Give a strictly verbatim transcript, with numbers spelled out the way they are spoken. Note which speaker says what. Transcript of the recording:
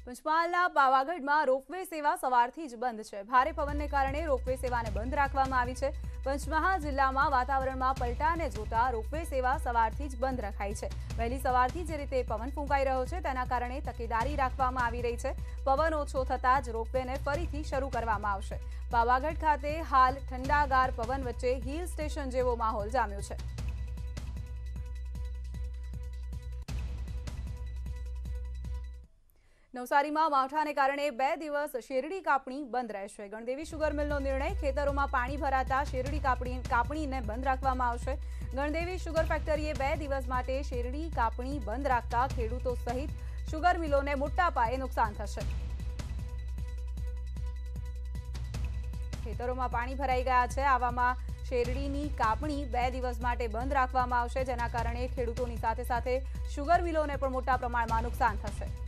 Speaker 1: પંચમહાલના પાવાગઢમાં રોપવે સેવા સવારથી જ બંધ છે। ભારે પવનને કારણે રોપવે સેવાને બંધ રાખવામાં આવી છે। પંચમહાલ જિલ્લામાં વાતાવરણમાં પલટાને જોતા રોપવે સેવા સવારથી જ બંધ રખાઈ છે। વહેલી સવારથી જે રીતે પવન ફૂંકાઈ રહ્યો છે તેના કારણે તકેદારી રાખવામાં આવી રહી છે। પવન ઓછો થતાં જ રોપવેને ફરીથી શરૂ કરવામાં આવશે। પાવાગઢ ખાતે હાલ ઠંડાગાર પવન વચ્ચે હિલ સ્ટેશન જેવો માહોલ જામ્યો છે। નવસારીમાં માવઠાને કારણે બે દિવસ શેરડી કાપણી બંધ રહેશે। ગણદેવી શુગર મિલનો નિર્ણય, ખેતરોમાં પાણી ભરાતા શેરડી કાપણી કાપણીને બંધ રાખવામાં આવશે। ગણદેવી શુગર ફેક્ટરીએ બે દિવસ માટે શેરડી કાપણી બંધ રાખતા ખેડૂતો સહિત શુગર મિલોને મોટા પાયે નુકસાન થશે। ખેતરોમાં પાણી ભરાઈ ગયા છે। આવામાં શેરડીની કાપણી બે દિવસ માટે બંધ રાખવામાં આવશે, જેના કારણે ખેડૂતોની સાથે સાથે શુગર મિલોને પણ મોટા પ્રમાણમાં નુકસાન થશે।